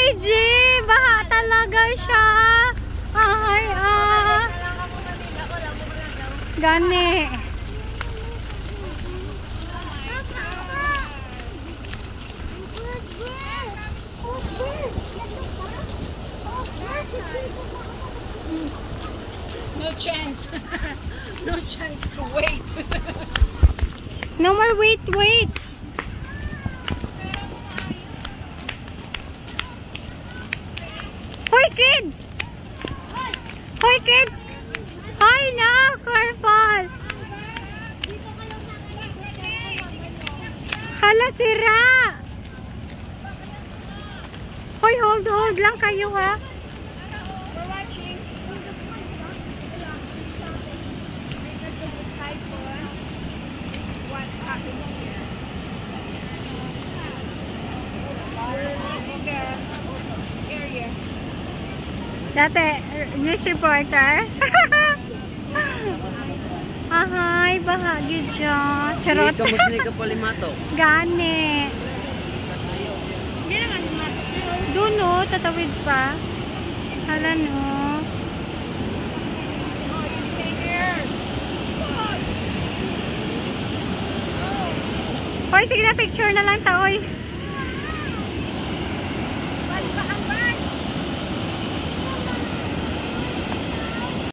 PG! Baha talaga siya! Ay, Gani! No chance. No chance to wait. No more wait. Hoy, kids! Hoy, no! Careful! Hala, sira! Hoy, hold lang kayo, ha? We're watching. Because of the typhoon, this is what happened here. We're in the area. Dati, news reporter. Ahay, bahagi dyan. Charot. Kamusta ka po alimatok? Gani. Doon, no? Tatawid pa. Hala, no? Oh, you stay here. Hoy, sige na, picture na lang ta, oy.